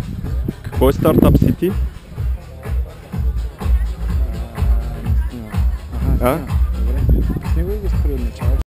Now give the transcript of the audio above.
Какво е Startup City? Ага, добре. С него го спри от началото.